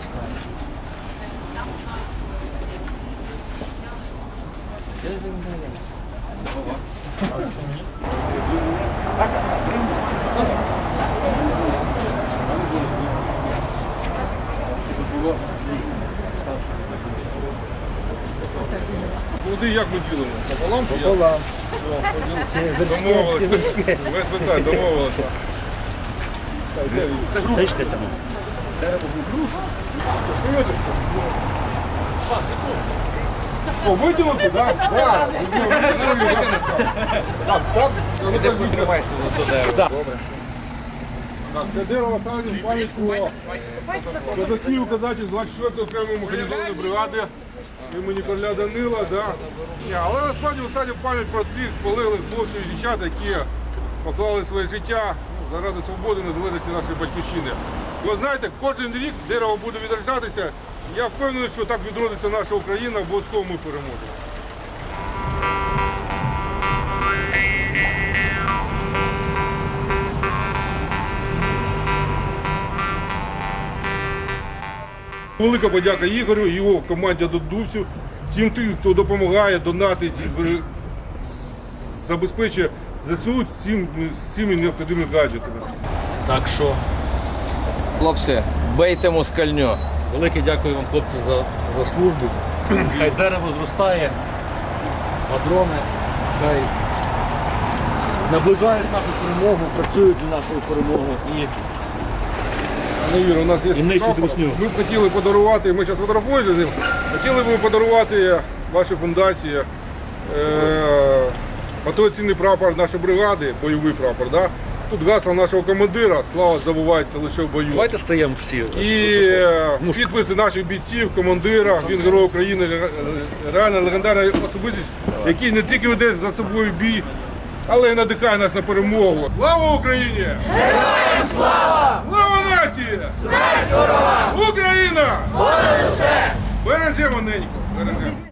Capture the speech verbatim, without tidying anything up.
Води як ми ділимо? Пополам чи як? Пополам. Домовилися. Без питань, домовилися. Це груша. Бачите там? О, виділити, так? Так. Так, так. Ти потримаєшся за то дерево. Добре. Так, це дерево садимо в пам'ять про козаків, козачів з двадцять четвертої окремої механізованої бригади імені короля Данила. Да. Ні, але насправді ми садимо в пам'ять про тих полеглих хлопців і дівчат, які поклали своє життя заради свободи і незалежності нашої батьківщини. І от знаєте, кожен рік дерево буде відрождатися. Я впевнений, що так відродиться наша Україна, обов'язково ми переможемо. Велика подяка Ігорю, його команді «Додувців», всім тим, хто допомагає, донатить, забезпечує ЗСУ всіми необхідними гаджетами. Так що, хлопці, бейте москальню. Велике дякую вам, хлопці, за, за службу. Хай дерево зростає, патрони, хай наближають нашу перемогу, працюють для нашої перемоги і Невіро, у нас є І нищить прапор. русню. Ми б хотіли подарувати, ми зараз фотографуємося з ним, хотіли б подарувати вашій фундації е, мотиваційний прапор нашої бригади, бойовий прапор. Да? Тут гасло нашого командира, слава здобувається лише в бою. давайте стаємо всі. І е, підписи наших бійців, командира, він герой України, реально легендарна особистість, який не тільки веде за собою бій, але й надихає нас на перемогу. Слава Україні! Героям слава! Слава нації! Смерть ворогам! Україна! Понад усе! Бережемо неньку! Бережемо!